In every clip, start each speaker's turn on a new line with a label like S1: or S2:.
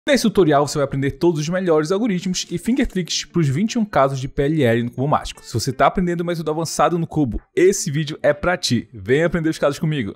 S1: Nesse tutorial você vai aprender todos os melhores algoritmos e fingertricks para os 21 casos de PLL no cubo mágico. Se você está aprendendo o método avançado no cubo, esse vídeo é para ti. Vem aprender os casos comigo.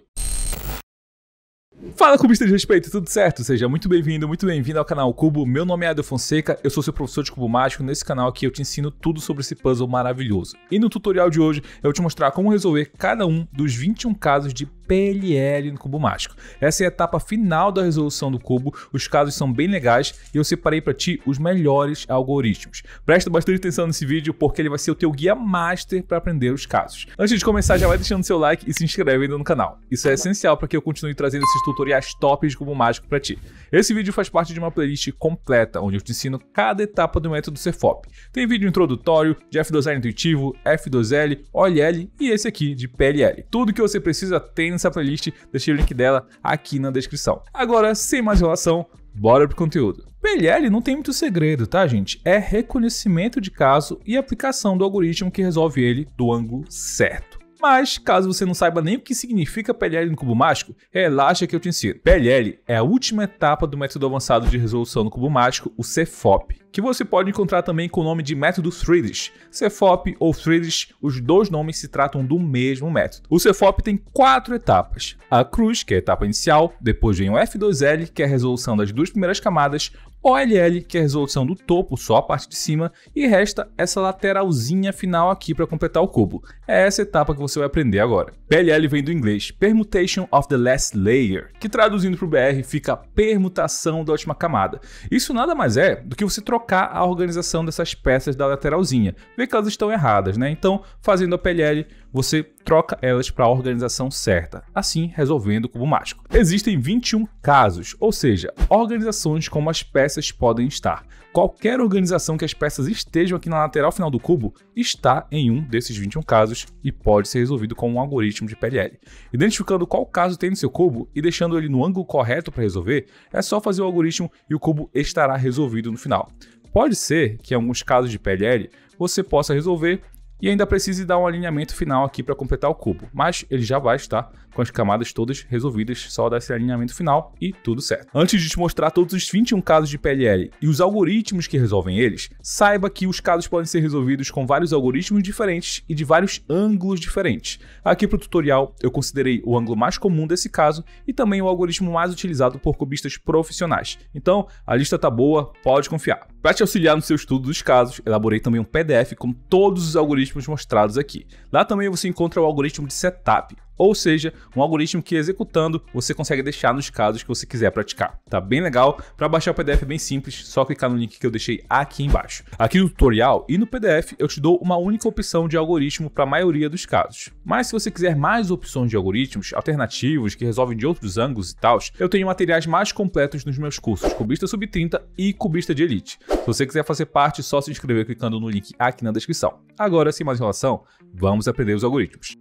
S1: Fala, cubista de respeito, tudo certo? Seja muito bem-vindo, muito bem-vindo ao canal Cubo. Meu nome é Adel Fonseca, eu sou seu professor de cubo mágico. Nesse canal aqui eu te ensino tudo sobre esse puzzle maravilhoso. E no tutorial de hoje eu vou te mostrar como resolver cada um dos 21 casos de PLL no cubo mágico. Essa é a etapa final da resolução do cubo, os casos são bem legais e eu separei para ti os melhores algoritmos. Presta bastante atenção nesse vídeo porque ele vai ser o teu guia master para aprender os casos. Antes de começar, já vai deixando seu like e se inscrevendo no canal. Isso é essencial para que eu continue trazendo esses tutoriais tops de cubo mágico para ti. Esse vídeo faz parte de uma playlist completa, onde eu te ensino cada etapa do método CFOP. Tem vídeo introdutório, de F2L intuitivo, F2L, OLL e esse aqui de PLL. Tudo que você precisa tem nessa playlist, deixei o link dela aqui na descrição. Agora, sem mais enrolação, bora pro conteúdo. PLL não tem muito segredo, tá, gente? É reconhecimento de caso e aplicação do algoritmo que resolve ele do ângulo certo. Mas, caso você não saiba nem o que significa PLL no cubo mágico, relaxa que eu te ensino. PLL é a última etapa do método avançado de resolução no cubo mágico, o CFOP, que você pode encontrar também com o nome de método Friedrich. CFOP ou Friedrich, os dois nomes se tratam do mesmo método. O CFOP tem 4 etapas. A cruz, que é a etapa inicial, depois vem o F2L, que é a resolução das duas primeiras camadas, OLL, que é a resolução do topo, só a parte de cima, e resta essa lateralzinha final aqui para completar o cubo. É essa etapa que você vai aprender agora. PLL vem do inglês Permutation of the Last Layer, que traduzindo para o BR fica permutação da última camada. Isso nada mais é do que você trocar a organização dessas peças da lateralzinha, ver que elas estão erradas, né? Então, fazendo a PLL, você troca elas para a organização certa, assim resolvendo o cubo mágico. Existem 21 casos, ou seja, organizações como as peças podem estar. Qualquer organização que as peças estejam aqui na lateral final do cubo está em um desses 21 casos e pode ser resolvido com um algoritmo de PLL. Identificando qual caso tem no seu cubo e deixando ele no ângulo correto para resolver, é só fazer o algoritmo e o cubo estará resolvido no final. Pode ser que em alguns casos de PLL você possa resolver e ainda precise dar um alinhamento final aqui para completar o cubo, mas ele já vai estar com as camadas todas resolvidas, só dar esse alinhamento final e tudo certo. Antes de te mostrar todos os 21 casos de PLL e os algoritmos que resolvem eles, saiba que os casos podem ser resolvidos com vários algoritmos diferentes e de vários ângulos diferentes. Aqui para o tutorial eu considerei o ângulo mais comum desse caso e também o algoritmo mais utilizado por cubistas profissionais. Então a lista tá boa, pode confiar. Para te auxiliar no seu estudo dos casos, elaborei também um PDF com todos os algoritmos mostrados aqui. Lá também você encontra o algoritmo de setup, ou seja, um algoritmo que executando você consegue deixar nos casos que você quiser praticar. Tá bem legal. Para baixar o PDF é bem simples, só clicar no link que eu deixei aqui embaixo. Aqui no tutorial e no PDF eu te dou uma única opção de algoritmo para a maioria dos casos. Mas se você quiser mais opções de algoritmos alternativos que resolvem de outros ângulos e tal, eu tenho materiais mais completos nos meus cursos Cubista Sub 30 e Cubista de Elite. Se você quiser fazer parte, é só se inscrever clicando no link aqui na descrição. Agora, sem mais enrolação, vamos aprender os algoritmos.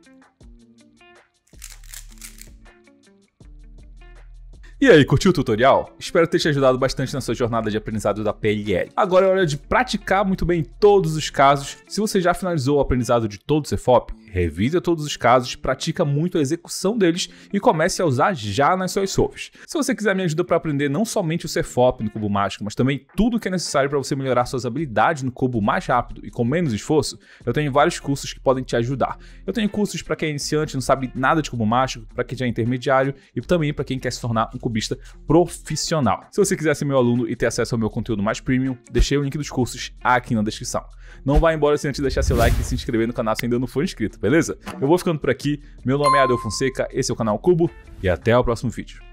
S1: E aí, curtiu o tutorial? Espero ter te ajudado bastante na sua jornada de aprendizado da PLL. Agora é hora de praticar muito bem todos os casos. Se você já finalizou o aprendizado de todo o CFOP, revisa todos os casos, pratica muito a execução deles e comece a usar já nas suas solves. Se você quiser minha ajuda para aprender não somente o CFOP no Cubo Mágico, mas também tudo o que é necessário para você melhorar suas habilidades no cubo mais rápido e com menos esforço, eu tenho vários cursos que podem te ajudar. Eu tenho cursos para quem é iniciante, não sabe nada de cubo mágico, para quem já é intermediário e também para quem quer se tornar um cubista profissional. Se você quiser ser meu aluno e ter acesso ao meu conteúdo mais premium, deixei o link dos cursos aqui na descrição. Não vá embora sem antes deixar seu like e se inscrever no canal se ainda não for inscrito, beleza? Eu vou ficando por aqui, meu nome é Adel Fonseca, esse é o canal Cubo e até o próximo vídeo.